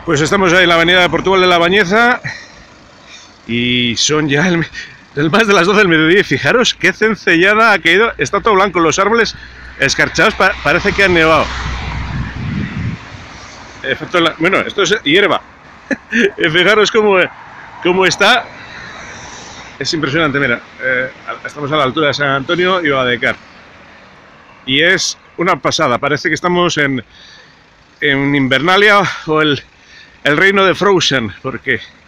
Pues estamos ahí en la avenida de Portugal de la Bañeza y son ya más de las 12 del mediodía y fijaros qué cencellada ha caído, está todo blanco, los árboles escarchados, parece que han nevado. Bueno, esto es hierba, fijaros cómo está, es impresionante, mira, estamos a la altura de San Antonio y Badeccar y es una pasada, parece que estamos en Invernalia o el reino de Frozen, porque